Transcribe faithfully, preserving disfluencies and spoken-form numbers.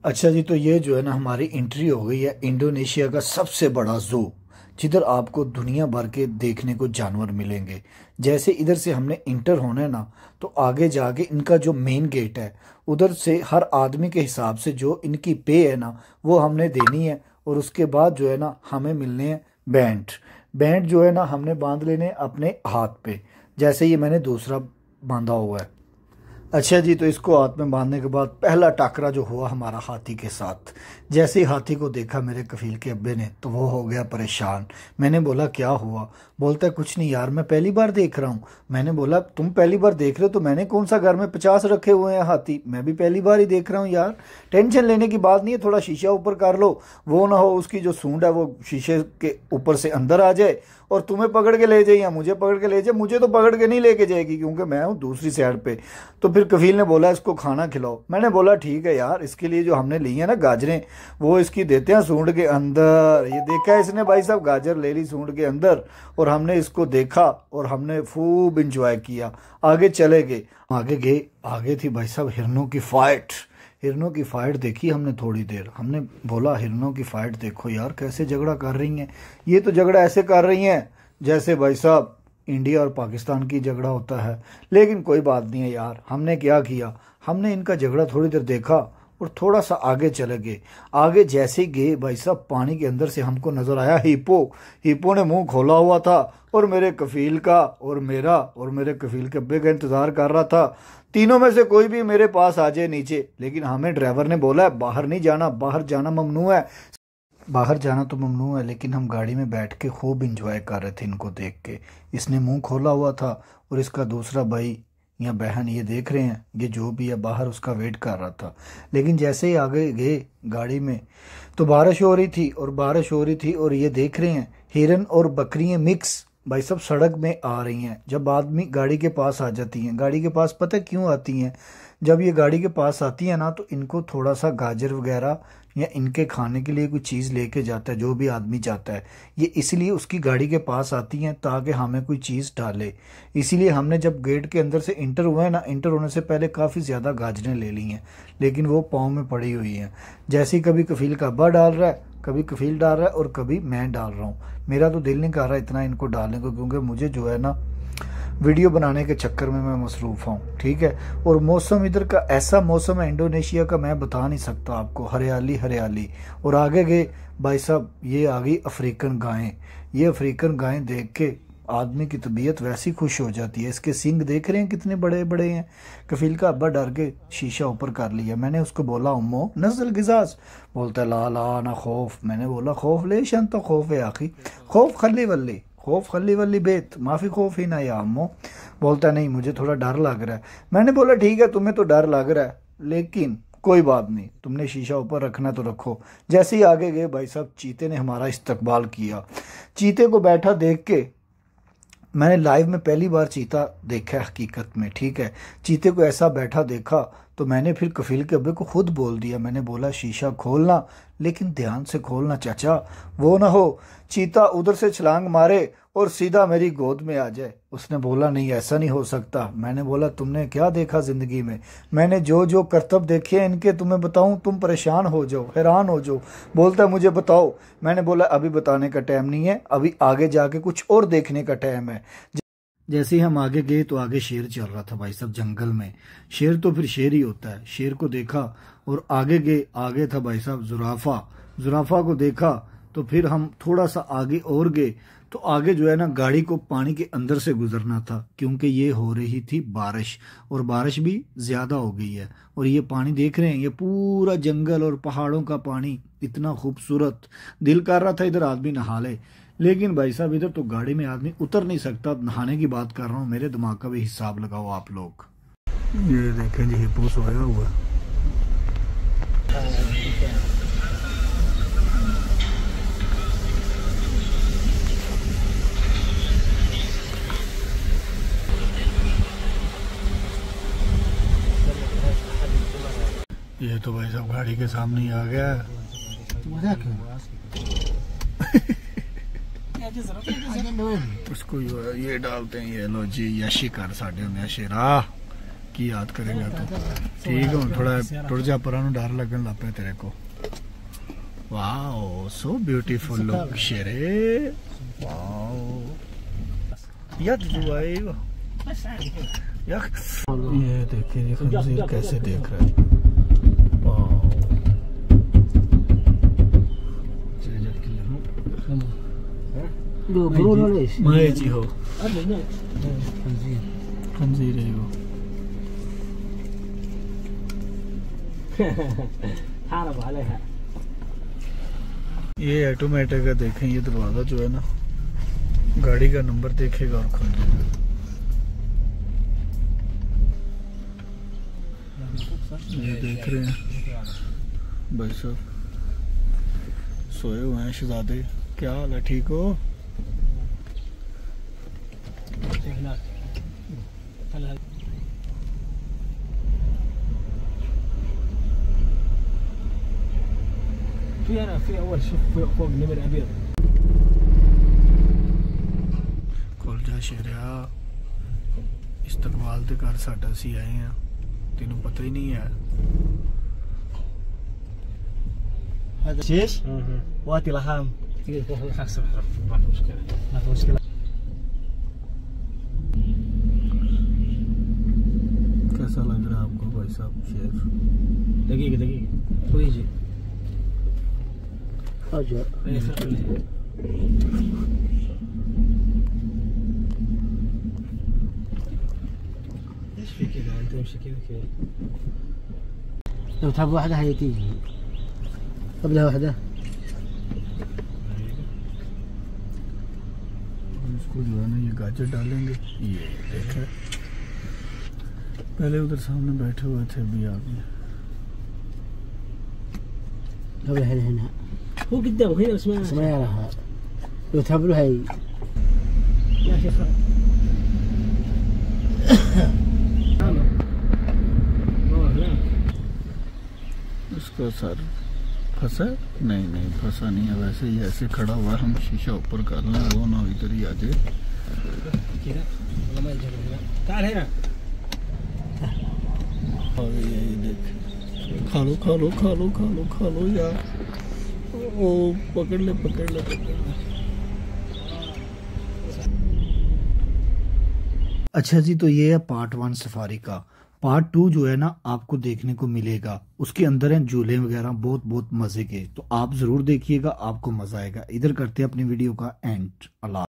अच्छा जी, तो ये जो है ना हमारी एंट्री हो गई है इंडोनेशिया का सबसे बड़ा जू, जिधर आपको दुनिया भर के देखने को जानवर मिलेंगे। जैसे इधर से हमने इंटर होना है ना, तो आगे जाके इनका जो मेन गेट है उधर से हर आदमी के हिसाब से जो इनकी पे है ना वो हमने देनी है। और उसके बाद जो है ना हमें मिलने हैं बैंड। बैंड जो है ना हमने बांध लेने अपने हाथ पे, जैसे ये मैंने दूसरा बांधा हुआ है। अच्छा जी, तो इसको हाथ में बांधने के बाद पहला टाकरा जो हुआ हमारा हाथी के साथ। जैसे ही हाथी को देखा मेरे कफील के अब्बे ने तो वो हो गया परेशान। मैंने बोला क्या हुआ? बोलता है कुछ नहीं यार, मैं पहली बार देख रहा हूँ। मैंने बोला तुम पहली बार देख रहे हो तो मैंने कौन सा घर में पचास रखे हुए हैं हाथी, मैं भी पहली बार ही देख रहा हूँ यार। टेंशन लेने की बात नहीं है, थोड़ा शीशा ऊपर कर लो, वो ना हो उसकी जो सूंड है वो शीशे के ऊपर से अंदर आ जाए और तुम्हें पकड़ के ले जाए या मुझे पकड़ के ले जाए। मुझे तो पकड़ के नहीं लेके जाएगी क्योंकि मैं हूँ दूसरी साइड पे। तो फिर कफील ने बोला इसको खाना खिलाओ। मैंने बोला ठीक है यार, इसके लिए जो हमने ली है ना गाजरें वो इसकी देते हैं सूंड के अंदर। ये देखा है इसने भाई साहब, गाजर ले ली सूंड के अंदर और हमने इसको देखा और हमने खूब इंजॉय किया। आगे चले गए, आगे गए आगे थी भाई साहब हिरनों की फाइट। हिरनों की फाइट देखी हमने थोड़ी देर। हमने बोला हिरनों की फाइट देखो यार कैसे झगड़ा कर रही हैं। ये तो झगड़ा ऐसे कर रही हैं जैसे भाई साहब इंडिया और पाकिस्तान की झगड़ा होता है। लेकिन कोई बात नहीं है यार, हमने क्या किया, हमने इनका झगड़ा थोड़ी देर देखा और थोड़ा सा आगे चले गए। आगे जैसे ही गए भाई साहब पानी के अंदर से हमको नजर आया हिप्पो। हिप्पो ने मुंह खोला हुआ था और मेरे कफील का और मेरा और मेरे कफील के अब्बे का इंतजार कर रहा था। तीनों में से कोई भी मेरे पास आ जाए नीचे, लेकिन हमें ड्राइवर ने बोला है बाहर नहीं जाना, बाहर जाना ममनू है। बाहर जाना तो ममनू है, लेकिन हम गाड़ी में बैठ के खूब इंजॉय कर रहे थे इनको देख के। इसने मुंह खोला हुआ था और इसका दूसरा भाई या बहन ये देख रहे हैं, ये जो भी है बाहर उसका वेट कर रहा था। लेकिन जैसे ही आगे गए गाड़ी में तो बारिश हो रही थी और बारिश हो रही थी और ये देख रहे हैं हिरन और बकरियां मिक्स भाई सब सड़क में आ रही हैं। जब आदमी गाड़ी के पास आ जाती हैं, गाड़ी के पास पता क्यों आती हैं? जब ये गाड़ी के पास आती है ना तो इनको थोड़ा सा गाजर वगैरह या इनके खाने के लिए कोई चीज़ लेके जाता है, जो भी आदमी चाहता है। ये इसलिए उसकी गाड़ी के पास आती हैं ताकि हमें कोई चीज़ डाले। इसीलिए हमने जब गेट के अंदर से इंटर हुआ है ना, इंटर होने से पहले काफ़ी ज़्यादा गाजरें ले ली हैं, लेकिन वो पाँव में पड़ी हुई हैं। जैसे ही कभी कफील का अब्बा डाल रहा है, कभी कफील डाल रहा है और कभी मैं डाल रहा हूँ। मेरा तो दिल नहीं कर रहा इतना इनको डालने को, क्योंकि मुझे जो है ना वीडियो बनाने के चक्कर में मैं मसरूफ़ हूँ, ठीक है। और मौसम इधर का ऐसा मौसम है इंडोनेशिया का, मैं बता नहीं सकता आपको, हरियाली हरियाली। और आगे गए भाई साहब ये आ गई अफ्रीकन गायें। ये अफ्रीकन गायें देख के आदमी की तबीयत वैसी खुश हो जाती है। इसके सींग देख रहे हैं कितने बड़े बड़े हैं। कफील का अब्बा डर के शीशा ऊपर कर लिया। मैंने उसको बोला उम्मो नजल गिजाज। बोलता है ला ला ना खौफ। मैंने बोला खौफ ले शन तो खौफ है आखिर, खौफ खली वल्ली, खौफ खली वल्ली बेत माफ़ी खौफ ही ना या अम्मो। बोलता नहीं मुझे थोड़ा डर लग रहा है। मैंने बोला ठीक है तुम्हें तो डर लग रहा है, लेकिन कोई बात नहीं, तुमने शीशा ऊपर रखना तो रखो। जैसे ही आगे गए भाई साहब चीते ने हमारा इस्तकबाल किया। चीते को बैठा देख के मैंने लाइव में पहली बार चीता देखा है हकीकत में, ठीक है। चीते को ऐसा बैठा देखा तो मैंने फिर कफील के अब्बे को खुद बोल दिया। मैंने बोला शीशा खोलना, लेकिन ध्यान से खोलना चाचा, वो ना हो चीता उधर से छलांग मारे और सीधा मेरी गोद में आ जाए। उसने बोला नहीं ऐसा नहीं हो सकता। मैंने बोला तुमने क्या देखा ज़िंदगी में? मैंने जो जो करतब देखे इनके तुम्हें बताऊं तुम परेशान हो जाओ, हैरान हो जाओ। बोलता मुझे बताओ। मैंने बोला अभी बताने का टाइम नहीं है, अभी आगे जाके कुछ और देखने का टाइम है। जैसे ही हम आगे गए तो आगे शेर चल रहा था भाई साहब जंगल में। शेर तो फिर शेर ही होता है। शेर को देखा और आगे गए, आगे था भाई साहब जुराफा। जुराफा को देखा तो फिर हम थोड़ा सा आगे और गए तो आगे जो है ना गाड़ी को पानी के अंदर से गुजरना था, क्योंकि ये हो रही थी बारिश और बारिश भी ज़्यादा हो गई है। और ये पानी देख रहे हैं, ये पूरा जंगल और पहाड़ों का पानी इतना खूबसूरत, दिल कर रहा था इधर आदमी नहा ले। लेकिन भाई साहब इधर तो गाड़ी में आदमी उतर नहीं सकता। नहाने की बात कर रहा हूँ, मेरे दिमाग का भी हिसाब लगाओ आप लोग। ये देखें जी हिप्पो सोया हुआ। ये तो भाई साहब गाड़ी के सामने ही आ गया। उसको ये डालते हैं, ये लो जी यशी कर साढ़े में शेरा की याद करेगा तो ठीक है। थोड़ा टुर जा परा डर लगन लग पे तेरे को। वाओ सो ब्यूटीफुल लुक शेरे। वाओ यार तू आएगा यार। ये देखिए ये खंजीर कैसे देख रहा है। वाओ माए जी हो खंजीर खंजीर है वो। ये ऑटोमेटिक का देखें, ये दरवाजा जो है ना गाड़ी का नंबर देखेगा और खुल जाएगा। ये देख रहे हैं भाई साहब सोए हुए हैं शहजादे। क्या हाल है, ठीक हो? في أنا في أول شوف فوق نمر أبيض. खुल जा शेरिया, इस्तकबाल ते घर साडा सी आए हैं, तेनू पता ही नहीं है। هذا شيش؟ واتي لحام. خلاص ما في مشكلة. ما في مشكلة. कैसा लग रहा है आपको भाई साहब शेर? دقيقة دقيقة. هو يجي. أجر. ايش في كذا انت تمشي كذا كذا. لو تحب واحدة هي تيجي. قبلها واحدة. इसको जो है ना ये गाजर डालेंगे। ये देखे पहले उधर सामने बैठे हुए थे अभी आगे। قبلها هنا هنا. هو قدامه هنا بس ما بس ما يراها. لو تحب له هي. يا شيخ. इसका सर फंसा? नहीं नहीं फंसा नहीं है, वैसे ही ऐसे खड़ा हुआ है। हम शीशा ऊपर कर लें वो ना इधर ही आ जाए। यही देख खा लो खा लो खा लो खा लो खा लो यार। ओ पकड़ ले पकड़ ले पकड़ ले। अच्छा जी, तो ये है पार्ट वन सफारी का। पार्ट टू जो है ना आपको देखने को मिलेगा, उसके अंदर हैं झूले वगैरह बहुत बहुत मजे के। तो आप जरूर देखिएगा, आपको मजा आएगा। इधर करते हैं अपनी वीडियो का एंड। अल्लाह।